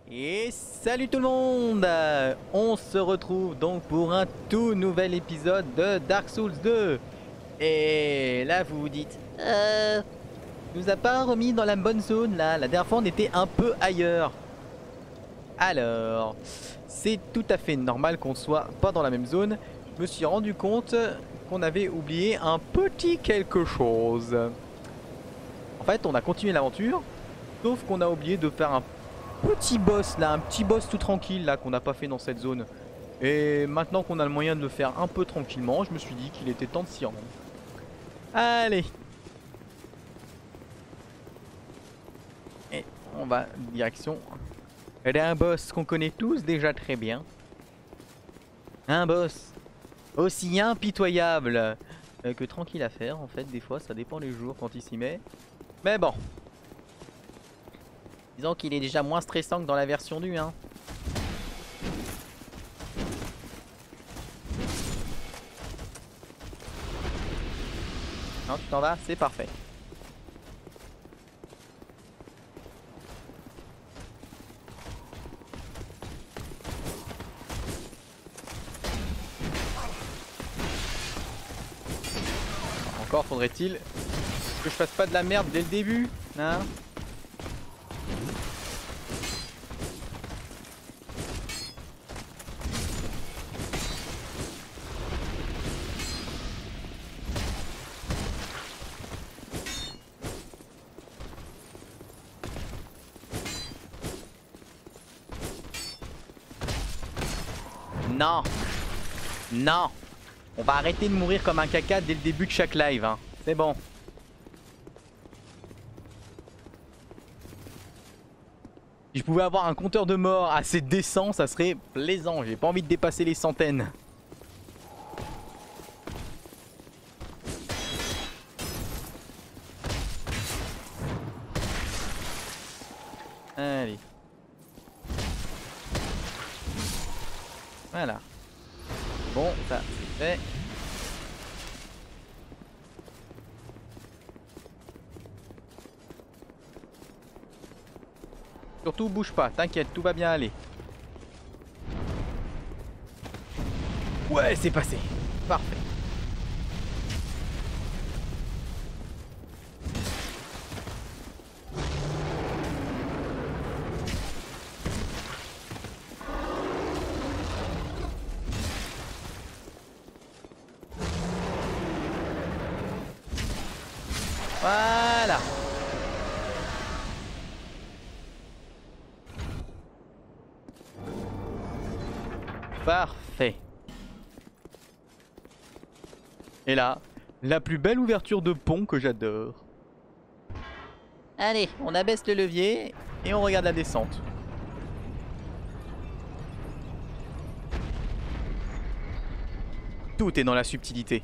Et salut tout le monde. On se retrouve donc pour un tout nouvel épisode de Dark Souls 2. Et là vous vous dites nous a pas remis dans la bonne zone là. La dernière fois on était un peu ailleurs. Alors, c'est tout à fait normal qu'on soit pas dans la même zone. Je me suis rendu compte qu'on avait oublié un petit quelque chose. En fait on a continué l'aventure, sauf qu'on a oublié de faire un petit boss là, un petit boss tout tranquille là qu'on n'a pas fait dans cette zone. Et maintenant qu'on a le moyen de le faire un peu tranquillement, je me suis dit qu'il était temps de s'y rendre. Allez. Et on va direction d'un boss qu'on connaît tous déjà très bien. Un boss aussi impitoyable que tranquille à faire en fait, des fois ça dépend les jours quand il s'y met. Mais bon. Disons qu'il est déjà moins stressant que dans la version du 1. Non, tu t'en vas, c'est parfait. Encore faudrait-il que je fasse pas de la merde dès le début, hein? Non. Non. On va arrêter de mourir comme un caca dès le début de chaque live, hein. C'est bon. Si je pouvais avoir un compteur de mort assez décent, ça serait plaisant. J'ai pas envie de dépasser les centaines. Allez. Voilà. Bon, ça c'est fait. Surtout bouge pas, t'inquiète, tout va bien aller. Ouais, c'est passé. Parfait. Voilà. Parfait. Et là, la plus belle ouverture de pont que j'adore. Allez, on abaisse le levier et on regarde la descente. Tout est dans la subtilité.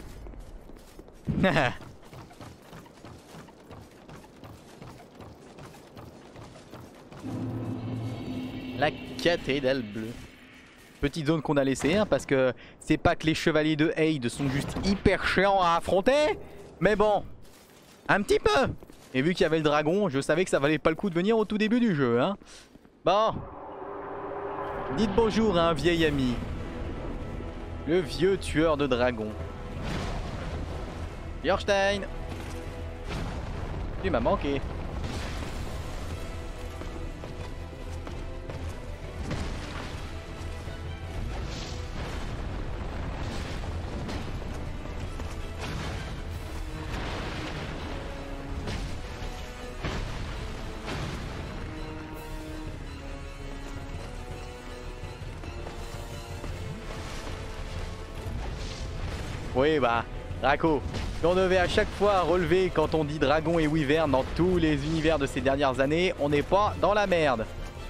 La cathédrale bleue. Petite zone qu'on a laissée, hein, parce que c'est pas que les chevaliers de Hayd sont juste hyper chiants à affronter, mais bon, un petit peu. Et vu qu'il y avait le dragon, je savais que ça valait pas le coup de venir au tout début du jeu, hein. Bon, dites bonjour à un vieil ami, le vieux tueur de dragons. Björnstein, tu m'as manqué. Oui bah, Draco, si on devait à chaque fois relever quand on dit dragon et wyvern dans tous les univers de ces dernières années, on n'est pas dans la merde.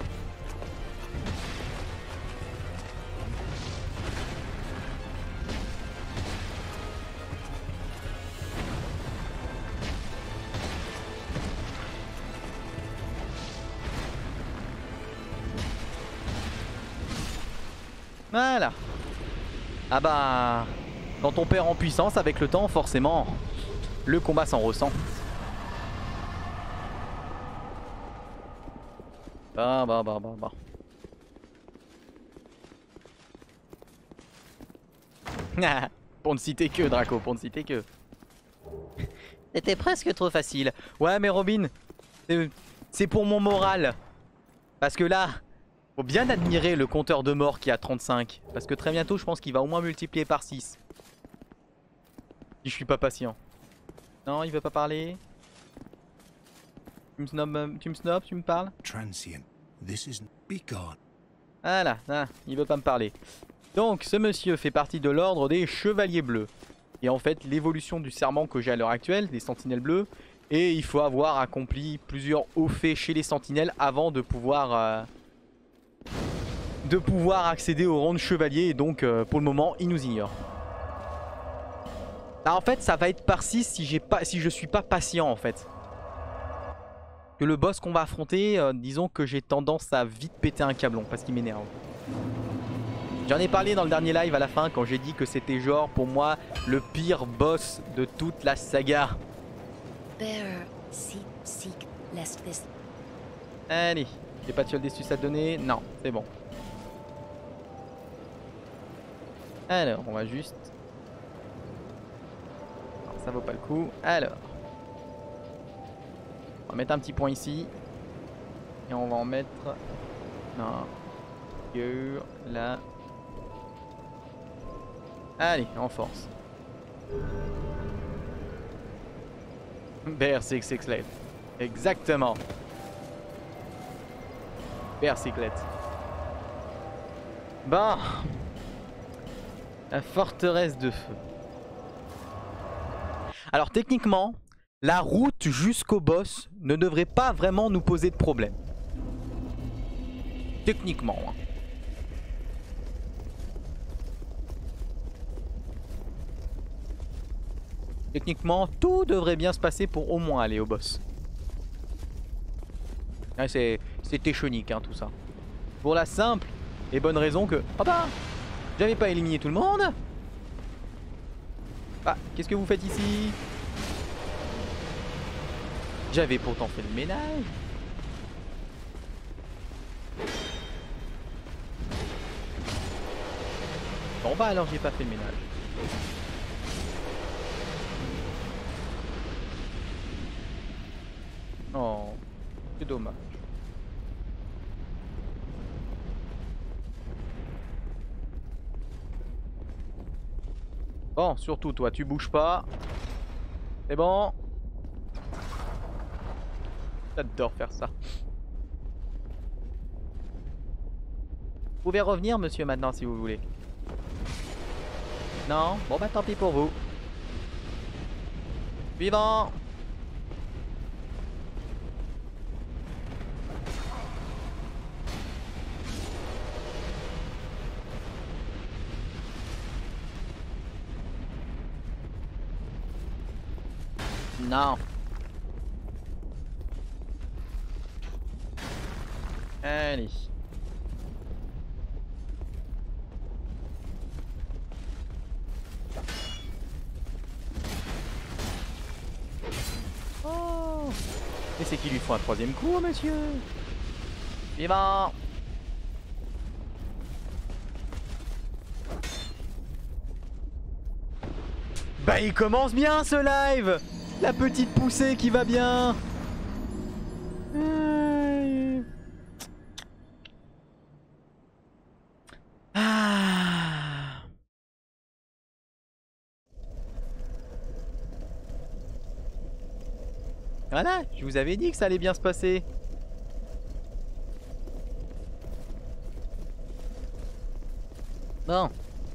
Voilà. Ah bah... Quand on perd en puissance avec le temps, forcément, le combat s'en ressent. Bah. Pour ne citer que, Draco, pour ne citer que. C'était presque trop facile. Ouais, mais Robin, c'est pour mon moral. Parce que là, faut bien admirer le compteur de mort qui a 35. Parce que très bientôt, je pense qu'il va au moins multiplier par 6. Si je suis pas patient. Non, il veut pas parler. Tu me snobs, tu me parles. Transient. This isn't be gone. Voilà, ah, il veut pas me parler. Donc, ce monsieur fait partie de l'ordre des Chevaliers Bleus. Et en fait, l'évolution du serment que j'ai à l'heure actuelle, des Sentinelles Bleues. Et il faut avoir accompli plusieurs hauts faits chez les Sentinelles avant de pouvoir accéder au rang de chevalier. Et donc, pour le moment, il nous ignore. Là, en fait, ça va être par 6 si je suis pas patient, en fait. Que le boss qu'on va affronter, disons que j'ai tendance à vite péter un câblon parce qu'il m'énerve. J'en ai parlé dans le dernier live à la fin quand j'ai dit que c'était genre pour moi le pire boss de toute la saga. Allez, j'ai pas de fiole d'estus à te donner. Non, c'est bon. Alors, on va juste... Non, ça vaut pas le coup. Alors... On va mettre un petit point ici. Et on va en mettre... Non. Là. Allez, en force. Berserklet. Exactement. Berserklet. Bon. La forteresse de feu. Alors techniquement, la route jusqu'au boss ne devrait pas vraiment nous poser de problème. Techniquement. Hein. Techniquement, tout devrait bien se passer pour au moins aller au boss. Ah, c'est échonique hein, tout ça. Pour la simple et bonne raison que... Oh bah, j'avais pas éliminé tout le monde. Ah, qu'est-ce que vous faites ici? J'avais pourtant fait le ménage. Bon bah alors j'ai pas fait le ménage. Oh, c'est dommage. Bon, surtout toi, tu bouges pas. C'est bon. J'adore faire ça. Vous pouvez revenir, monsieur, maintenant, si vous voulez. Non? Bon, bah tant pis pour vous. Suivant. Non. Allez. Oh. Et c'est qu'il lui faut un troisième coup, monsieur. Vivant. Bah il commence bien ce live. La petite poussée qui va bien. Ah. Voilà, je vous avais dit que ça allait bien se passer. Bon.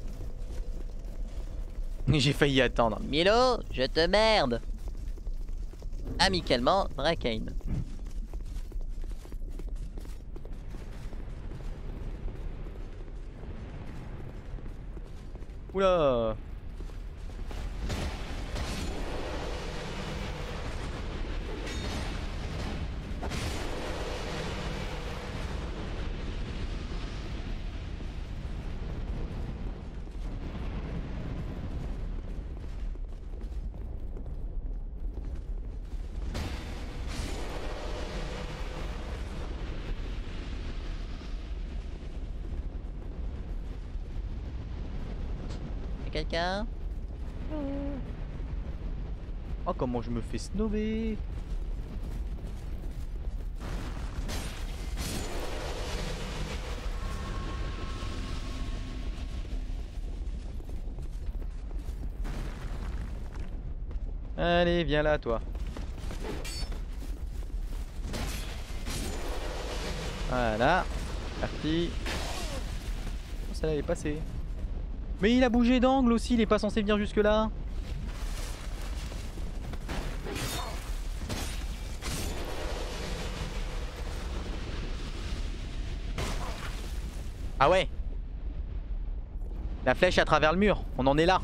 J'ai failli attendre. Milo, je te merde. Amicalement, Drakain. Oula. Y'a quelqu'un? Oh, comment je me fais snobber. Allez, viens là, toi. Voilà. Parti. Oh, ça l'avait passé. Mais il a bougé d'angle aussi, il est pas censé venir jusque là. Ah ouais. La flèche à travers le mur, on en est là.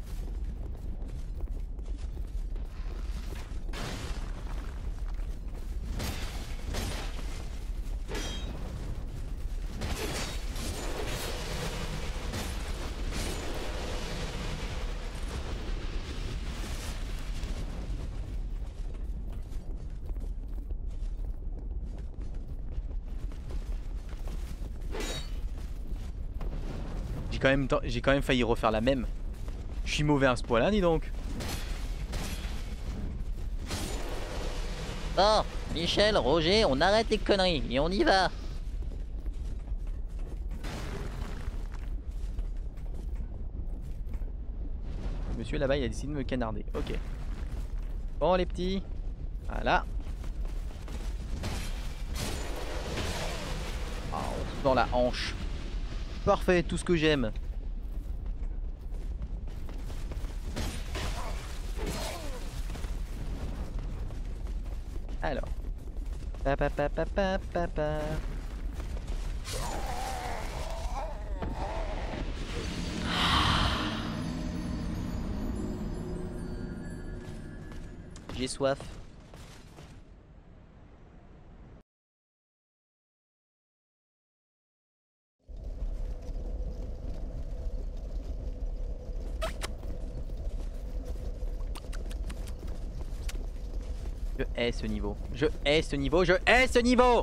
J'ai quand même failli refaire la même. Je suis mauvais à ce point là, dis donc. Bon, Michel, Roger, on arrête les conneries et on y va. Monsieur là-bas, il a décidé de me canarder. Ok. Bon, les petits. Voilà. Ah, on trouve dans la hanche. Parfait, tout ce que j'aime. Alors. Pa, pa, pa, pa, pa, pa, pa. J'ai soif. Je hais ce niveau. Je hais ce niveau. Je hais ce niveau.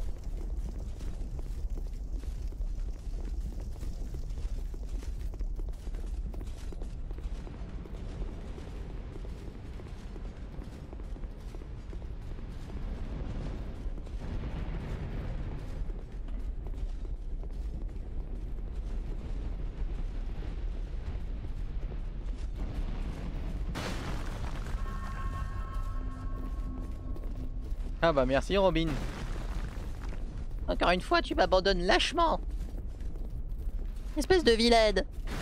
Ah bah merci Robin. Encore une fois, tu m'abandonnes lâchement. Espèce de vilaine.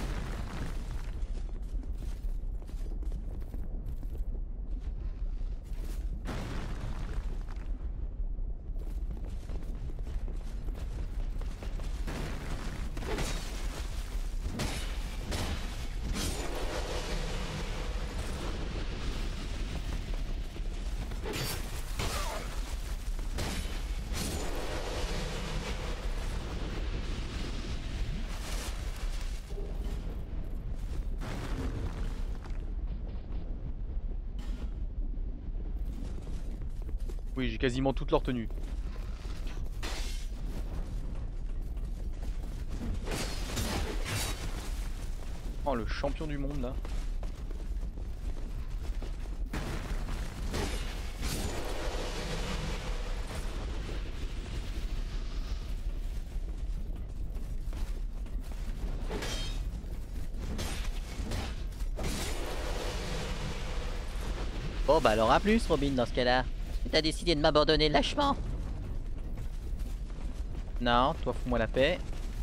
Oui, j'ai quasiment toute leur tenue. Oh, le champion du monde là. Bon bah alors à plus Robin dans ce cas-là. T'as décidé de m'abandonner lâchement. Non, toi fous-moi la paix.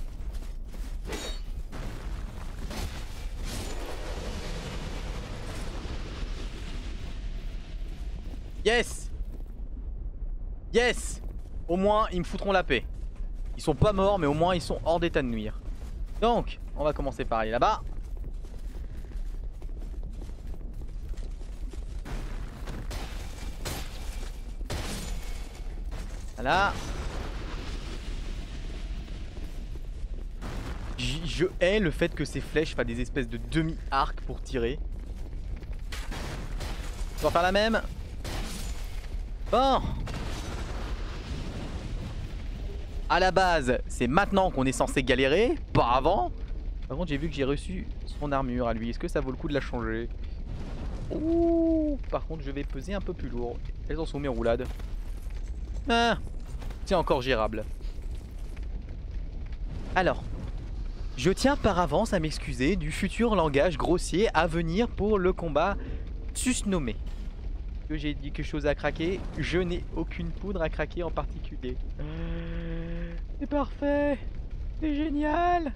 Yes! Yes! Au moins ils me foutront la paix. Ils sont pas morts mais au moins ils sont hors d'état de nuire. Donc, on va commencer par aller là-bas. Voilà. Je hais le fait que ces flèches fassent des espèces de demi-arcs pour tirer. On va faire la même. Bon. À la base, c'est maintenant qu'on est censé galérer, pas avant. Par contre j'ai vu que j'ai reçu son armure à lui. Est-ce que ça vaut le coup de la changer? Ouh, par contre je vais peser un peu plus lourd. Elles en sont mes roulades. Ah, c'est encore gérable. Alors, je tiens par avance à m'excuser du futur langage grossier à venir pour le combat susnommé. Que j'ai dit quelque chose à craquer, je n'ai aucune poudre à craquer en particulier. C'est parfait, c'est génial.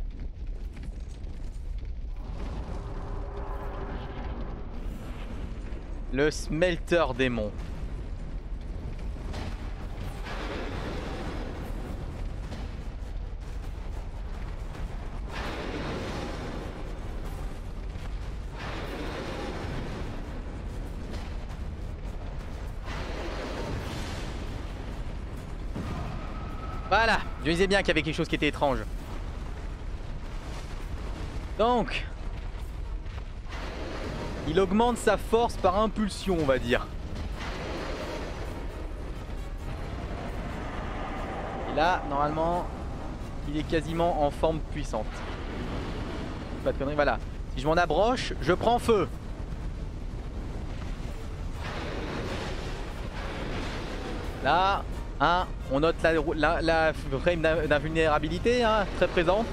Le smelter démon. Voilà, je disais bien qu'il y avait quelque chose qui était étrange. Donc, il augmente sa force par impulsion, on va dire. Et là, normalement, il est quasiment en forme puissante. Pas de conneries, voilà. Si je m'en approche, je prends feu. Là, hein, on note la frame d'invulnérabilité, hein, très présente.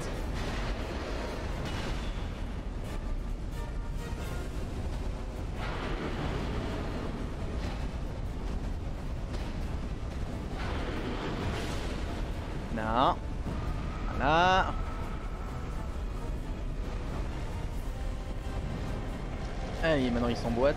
Non. Voilà. Allez, maintenant il s'emboîte.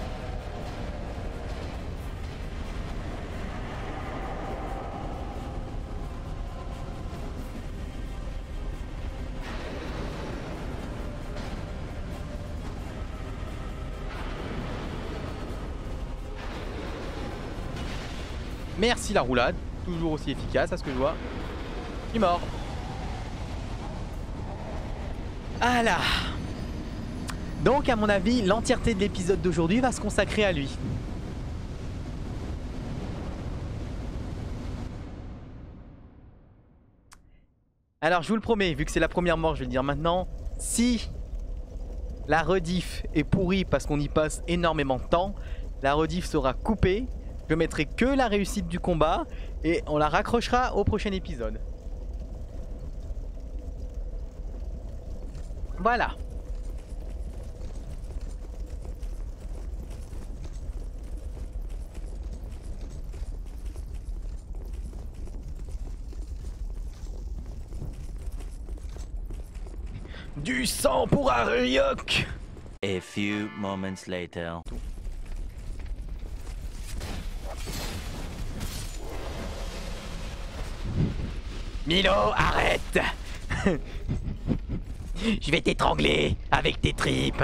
Merci la roulade, toujours aussi efficace à ce que je vois. Il est mort. Voilà. Donc à mon avis, l'entièreté de l'épisode d'aujourd'hui va se consacrer à lui. Alors je vous le promets, vu que c'est la première mort, je vais le dire maintenant. Si la rediff est pourrie parce qu'on y passe énormément de temps, la rediff sera coupée. Je mettrai que la réussite du combat et on la raccrochera au prochain épisode. Voilà. Du sang pour Ariok. A few moments later. Milo, arrête. Je vais t'étrangler avec tes tripes.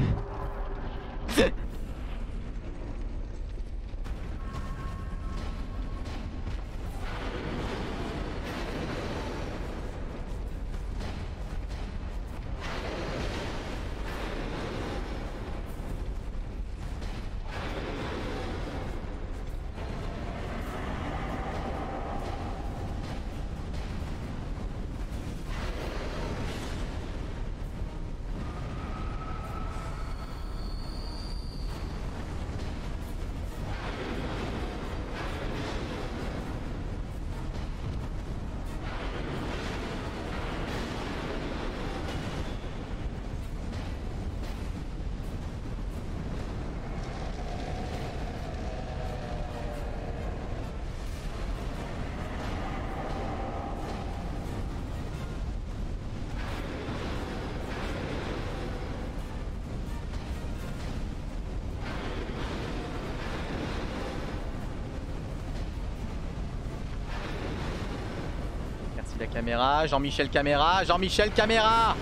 La caméra, Jean-Michel caméra, Jean-Michel caméra.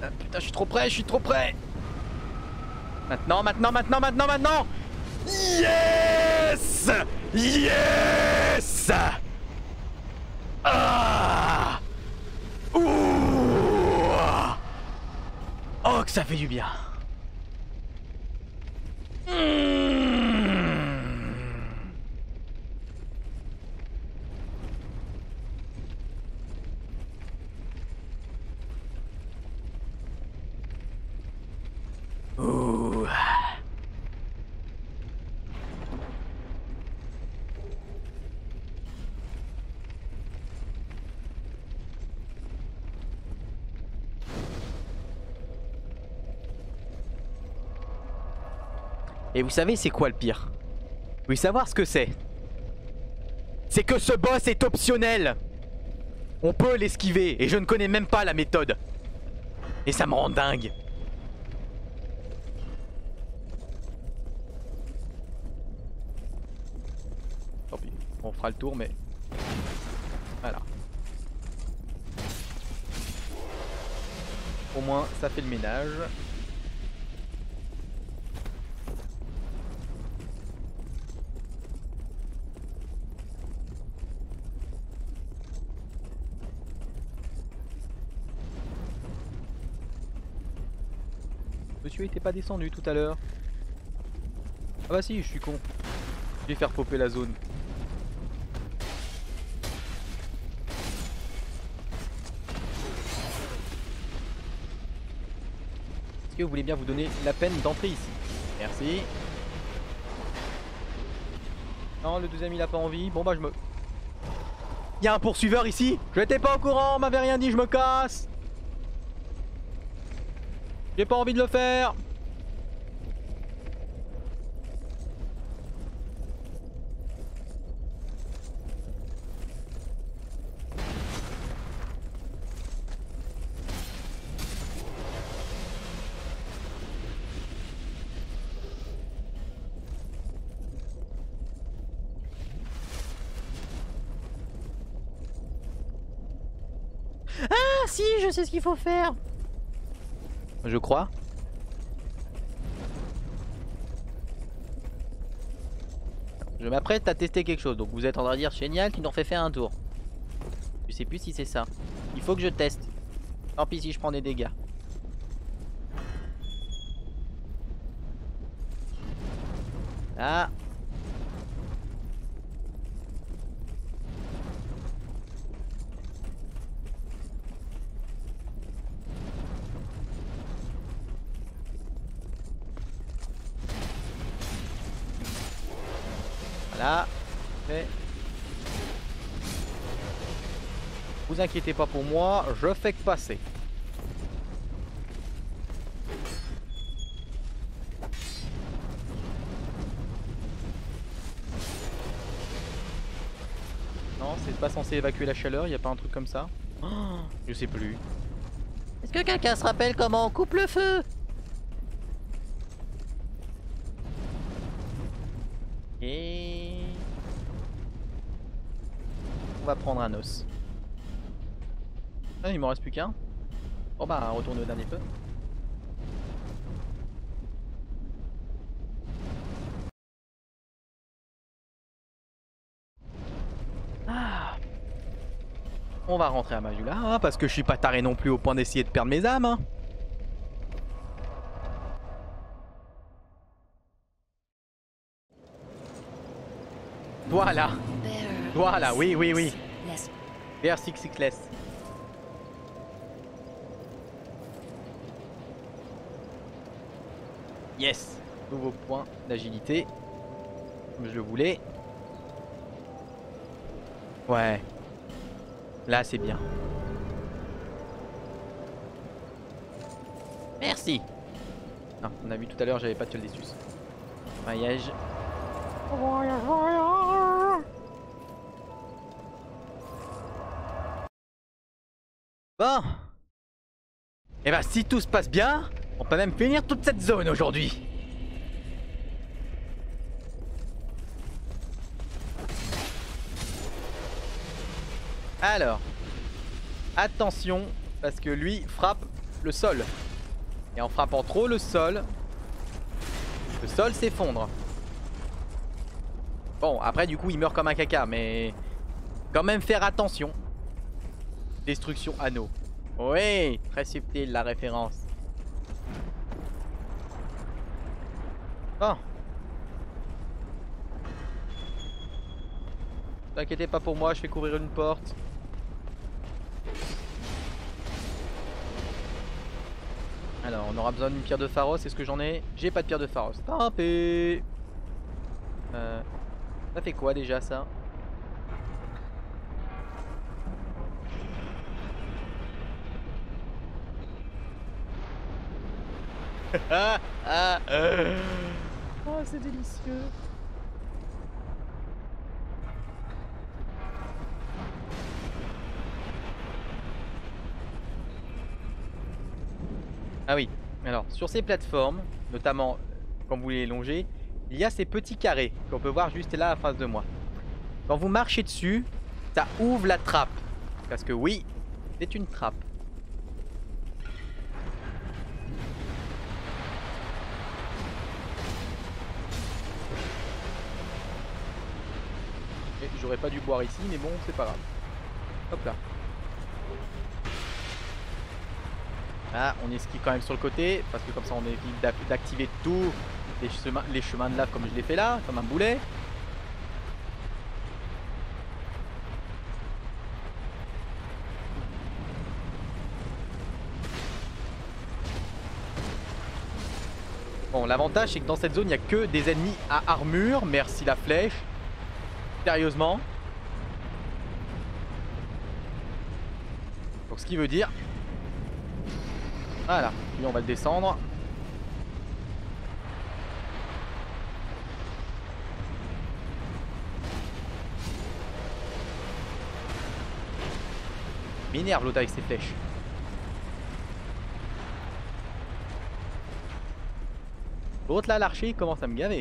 Putain, je suis trop près, je suis trop près. Maintenant, maintenant, maintenant, maintenant, maintenant. Yes! Yes! Ah! Ouh! Oh, que ça fait du bien. Ouh. Et vous savez c'est quoi le pire? Vous voulez savoir ce que c'est? C'est que ce boss est optionnel. On peut l'esquiver et je ne connais même pas la méthode. Et ça me rend dingue. Tant pis, on fera le tour mais... Voilà. Au moins ça fait le ménage. Monsieur était pas descendu tout à l'heure. Ah bah si, je suis con. Je vais faire popper la zone. Est-ce que vous voulez bien vous donner la peine d'entrer ici? Merci. Non, le deuxième il a pas envie. Bon bah je me... Il y a un poursuiveur ici. Je n'étais pas au courant, on m'avait rien dit, je me casse. J'ai pas envie de le faire. Ah si, je sais ce qu'il faut faire. Je crois. Je m'apprête à tester quelque chose. Donc vous êtes en train de dire génial, tu nous refais faire un tour. Je sais plus si c'est ça. Il faut que je teste. Tant pis si je prends des dégâts. Ah. Voilà. Mais... vous inquiétez pas pour moi, je fais que passer. Non, c'est pas censé évacuer la chaleur, y a pas un truc comme ça? Oh, je sais plus. Est-ce que quelqu'un se rappelle comment on coupe le feu? Et... on va prendre un os. Ah, il m'en reste plus qu'un. Bon bah, retourner au dernier feu. Ah. On va rentrer à Majula, hein, parce que je suis pas taré non plus au point d'essayer de perdre mes âmes. Hein. Voilà. Voilà, oui, oui, oui. Bear 6 less. Yes. Nouveau point d'agilité. Comme je le voulais. Ouais. Là, c'est bien. Merci. Non, on a vu tout à l'heure, j'avais pas de Tioldessus. Maillage. Bon. Et bah si tout se passe bien, on peut même finir toute cette zone aujourd'hui. Alors, attention, parce que lui frappe le sol. Et en frappant trop le sol s'effondre. Bon, après du coup il meurt comme un caca, mais quand même faire attention. Destruction anneau. Oui, très subtil la référence. Bon. T'inquiétez pas pour moi, je fais courir une porte. Alors, on aura besoin d'une pierre de Pharos. Est-ce que j'en ai? J'ai pas de pierre de Pharos. Tant pis. Ça fait quoi déjà ça? Oh, c'est délicieux. Ah oui, alors sur ces plateformes, notamment quand vous les longez, il y a ces petits carrés qu'on peut voir juste là en face de moi. Quand vous marchez dessus, ça ouvre la trappe. Parce que oui, c'est une trappe. J'aurais pas dû boire ici, mais bon, c'est pas grave. Hop là. Ah, on esquive quand même sur le côté, parce que comme ça on évite d'activer tous les chemins de lave comme je l'ai fait là, comme un boulet. Bon, l'avantage c'est que dans cette zone il n'y a que des ennemis à armure, merci la flèche. Sérieusement. Donc ce qui veut dire... Voilà, lui on va le descendre. M'énerve l'autre avec ses flèches. L'autre là, l'archer, il commence à me gaver.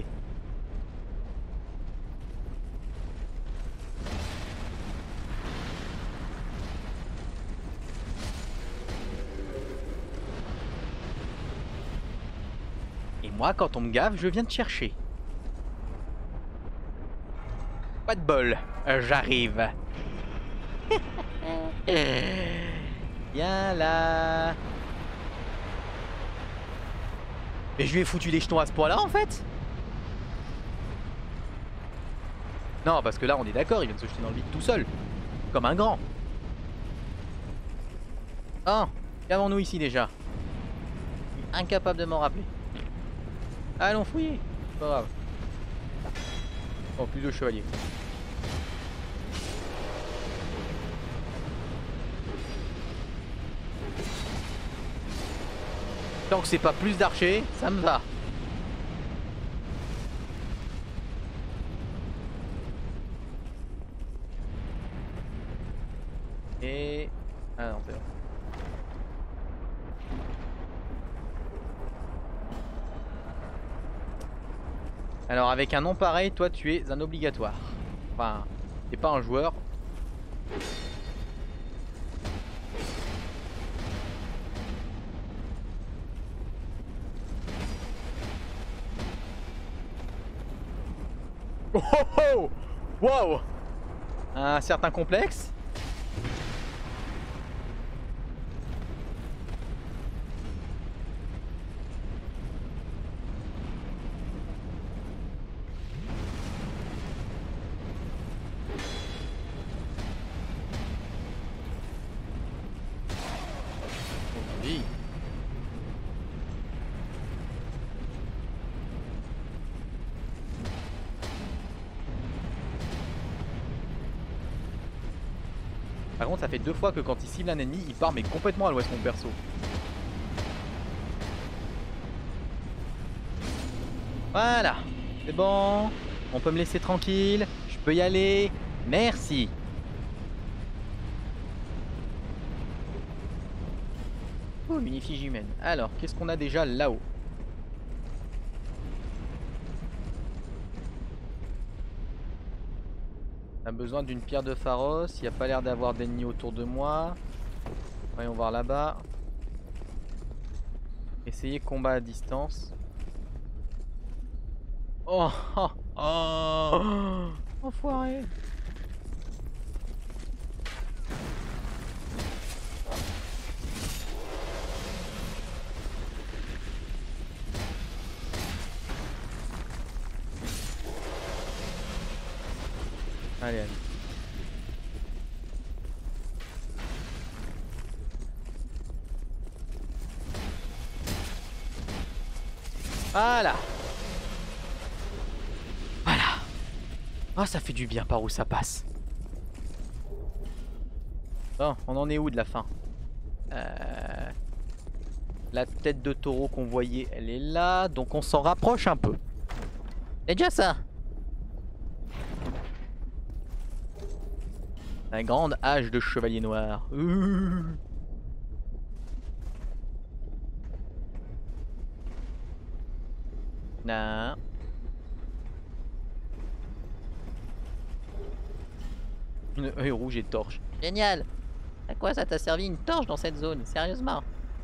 Et moi, quand on me gave, je viens te chercher. Pas de bol, j'arrive. Viens là. Mais je lui ai foutu les jetons à ce point là en fait. Non parce que là on est d'accord, il vient de se jeter dans le vide tout seul. Comme un grand. Ah, qu'avons-nous ici déjà? Incapable de m'en rappeler. Allons fouiller. Pas grave. Oh, plus de chevaliers. Tant que c'est pas plus d'archers, ça me va. Et... Ah non, c'est bon. Alors avec un nom pareil, toi tu es un obligatoire. Enfin, t'es pas un joueur. Oh oh oh! Wow! Un certain complexe. Oui. Par contre ça fait 2 fois que quand il cible un ennemi il part mais complètement à l'ouest mon perso. Voilà, c'est bon, on peut me laisser tranquille, je peux y aller, merci. Oh, une effigie humaine. Alors, qu'est-ce qu'on a déjà là-haut? On a besoin d'une pierre de Pharos. Il n'y a pas l'air d'avoir d'ennemis autour de moi. Voyons voir là-bas. Essayer combat à distance. Oh, oh, oh. Enfoiré. Allez, allez. Voilà. Voilà. Ah, ça fait du bien par où ça passe. Bon, on en est où de la fin? La tête de taureau qu'on voyait, elle est là. Donc on s'en rapproche un peu. C'est déjà ça. La grande hache de chevalier noir. Non. Une œil rouge et torche. Génial. À quoi ça t'a servi une torche dans cette zone? Sérieusement?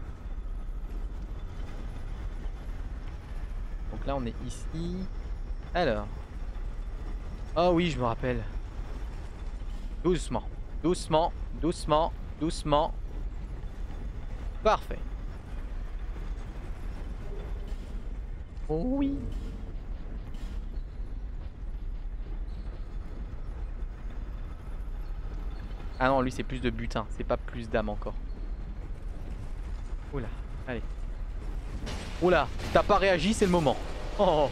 Donc là on est ici. Alors. Oh oui, je me rappelle. Doucement. Doucement. Doucement. Doucement. Parfait. Oh oui. Ah non, lui c'est plus de butin, c'est pas plus d'âme encore. Oula, allez. Oula, t'as pas réagi, c'est le moment. Oh.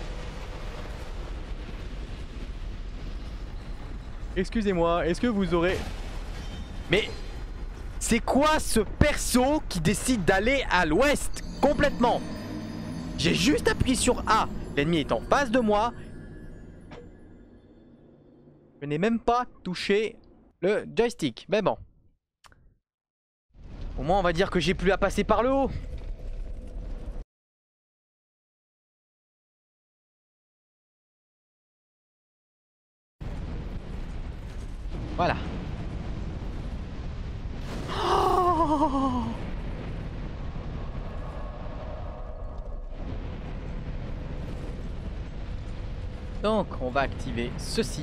Excusez-moi, est-ce que vous aurez... Mais c'est quoi ce perso qui décide d'aller à l'ouest complètement? J'ai juste appuyé sur A. L'ennemi est en face de moi. Je n'ai même pas touché le joystick. Mais bon. Au moins on va dire que j'ai plus à passer par le haut. Voilà. Oh! Donc on va activer ceci.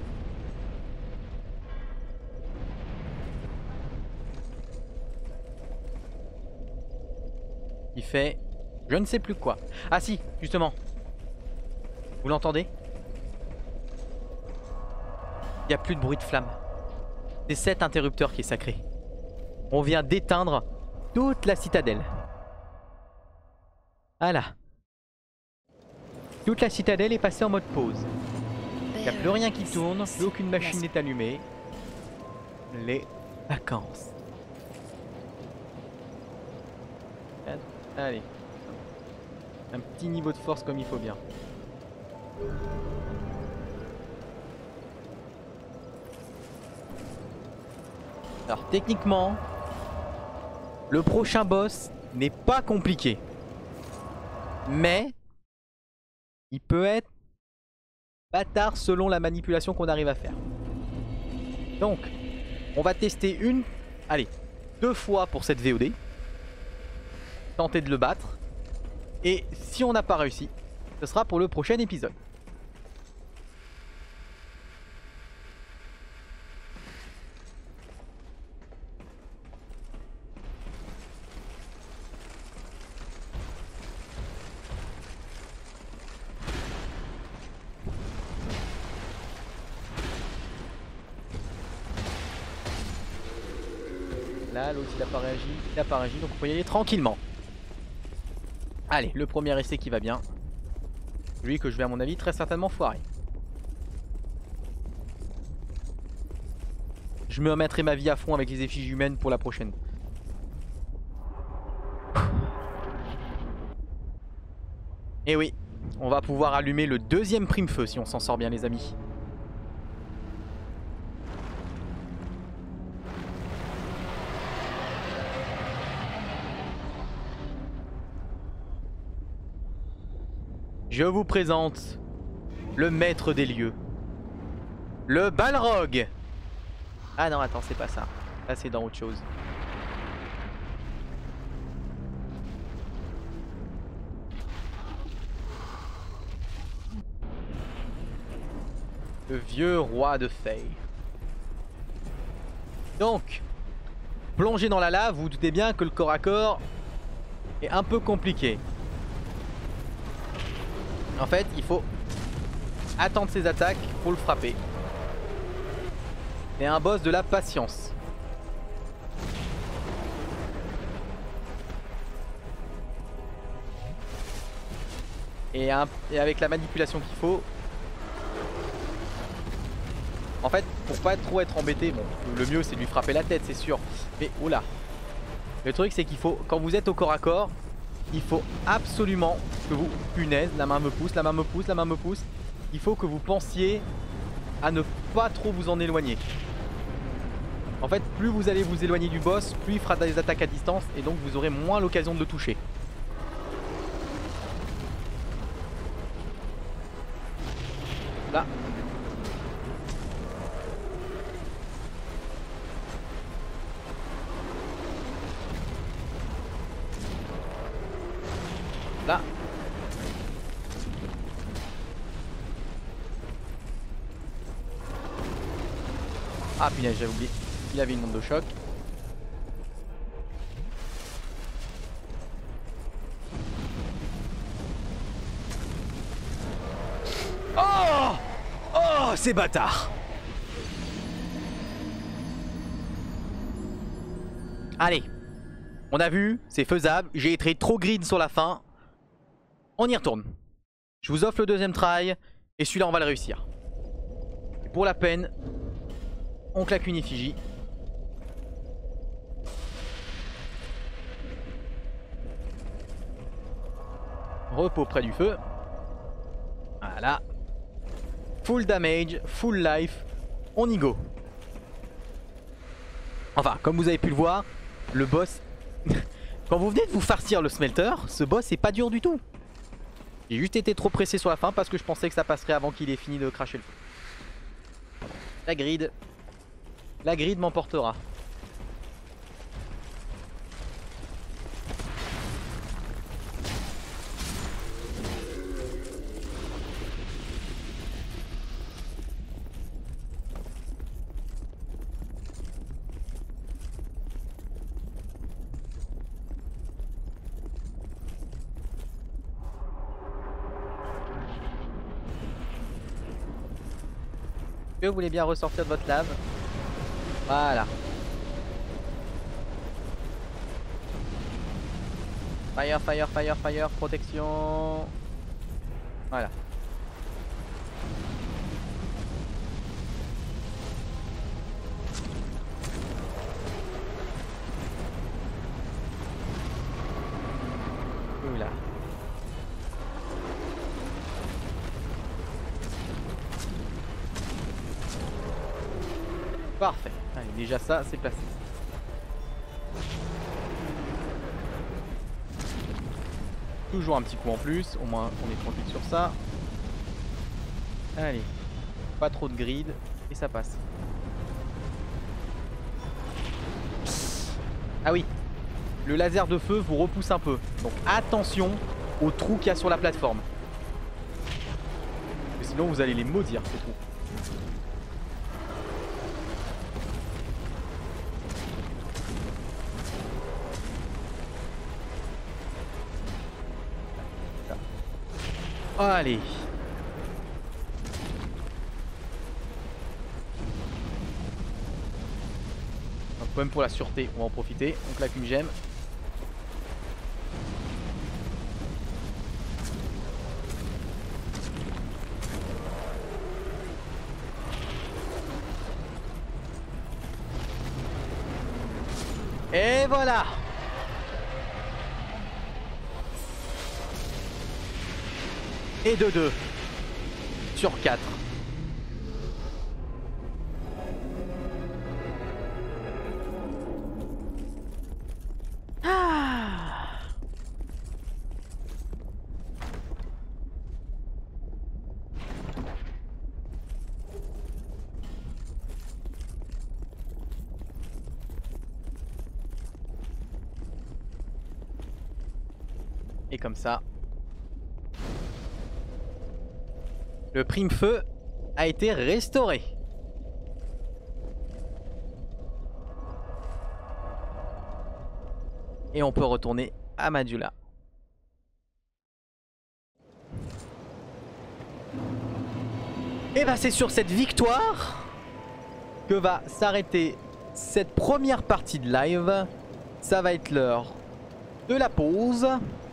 Il fait je ne sais plus quoi. Ah si, justement. Vous l'entendez? Il n'y a plus de bruit de flamme. C'est cet interrupteur qui est sacré. On vient d'éteindre toute la citadelle. Voilà. Toute la citadelle est passée en mode pause. Il n'y a plus rien qui tourne, plus aucune machine n'est allumée. Les vacances. Allez. Un petit niveau de force comme il faut bien. Alors techniquement, le prochain boss n'est pas compliqué. Mais il peut être bâtard selon la manipulation qu'on arrive à faire. Donc, on va tester deux fois pour cette VOD. Tenter de le battre. Et si on n'a pas réussi, ce sera pour le prochain épisode. Là, l'autre il n'a pas réagi, donc on peut y aller tranquillement. Allez, le premier essai qui va bien. Lui que je vais à mon avis très certainement foirer. Je me remettrai ma vie à fond avec les effigies humaines pour la prochaine. Et oui, on va pouvoir allumer le deuxième prime-feu si on s'en sort bien les amis. Je vous présente le maître des lieux. Le Balrog. Ah non, attends, c'est pas ça. Ça, c'est dans autre chose. Le vieux roi de Fey. Donc, plonger dans la lave, vous vous doutez bien que le corps à corps est un peu compliqué. En fait, il faut attendre ses attaques pour le frapper. C'est un boss de la patience. Et avec la manipulation qu'il faut. En fait, pour pas trop être embêté, bon, le mieux c'est de lui frapper la tête, c'est sûr. Mais oula. Le truc c'est qu'il faut, quand vous êtes au corps à corps, il faut absolument que vous... Punaise, la main me pousse, la main me pousse, la main me pousse. Il faut que vous pensiez à ne pas trop vous en éloigner. En fait, plus vous allez vous éloigner du boss, plus il fera des attaques à distance et donc vous aurez moins l'occasion de le toucher. Là. Là. Ah punaise, j'avais oublié. Il avait une onde de choc. Oh! Oh, ces bâtards! Allez. On a vu, c'est faisable. J'ai été trop green sur la fin. On y retourne. Je vous offre le deuxième try. Et celui-là, on va le réussir. Et pour la peine, on claque une effigie. Repos près du feu. Voilà. Full damage, full life. On y go. Enfin, comme vous avez pu le voir, le boss... Quand vous venez de vous farcir le smelter, ce boss est pas dur du tout. J'ai juste été trop pressé sur la fin parce que je pensais que ça passerait avant qu'il ait fini de cracher le feu. La grid. La grid m'emportera. Que vous voulez bien ressortir de votre lave. Voilà. Fire, fire, fire, fire, protection. Voilà. Oula. Parfait. Allez, déjà ça, c'est placé. Toujours un petit coup en plus, au moins on est tranquille sur ça. Allez, pas trop de grid et ça passe. Ah oui, le laser de feu vous repousse un peu. Donc attention aux trous qu'il y a sur la plateforme. Parce que sinon vous allez les maudire ces trous. Allez. Donc même pour la sûreté, on va en profiter. On claque une gemme. Et voilà. Et de 2 sur 4. Ah. Et comme ça, le prime feu a été restauré. Et on peut retourner à Majula. Et bah c'est sur cette victoire que va s'arrêter cette première partie de live. Ça va être l'heure de la pause.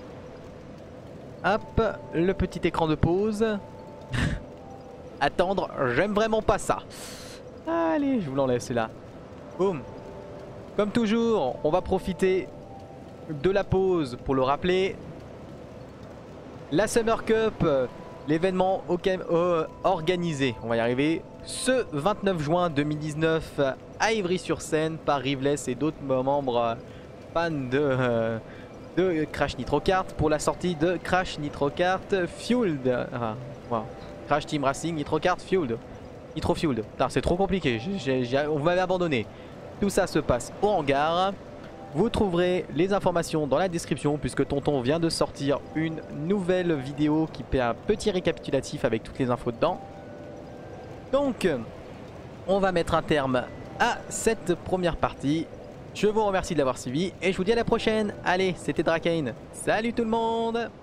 Hop, le petit écran de pause. Attendre, j'aime vraiment pas ça. Allez, je vous l'enlève celui-là. Boum. Comme toujours, on va profiter de la pause pour le rappeler. La Summer Cup, l'événement organisé, on va y arriver, ce 29 juin 2019 à Ivry-sur-Seine par Riveless et d'autres membres fans de Crash Nitro Kart pour la sortie de Crash Nitro Kart Fueled. Wow. Crash Team Racing Nitro Kart Fueled. Nitro Fueled. C'est trop compliqué, on m'avait abandonné. Tout ça se passe au hangar. Vous trouverez les informations dans la description puisque Tonton vient de sortir une nouvelle vidéo qui fait un petit récapitulatif avec toutes les infos dedans. Donc, on va mettre un terme à cette première partie. Je vous remercie de l'avoir suivi et je vous dis à la prochaine. Allez, c'était Drakane. Salut tout le monde!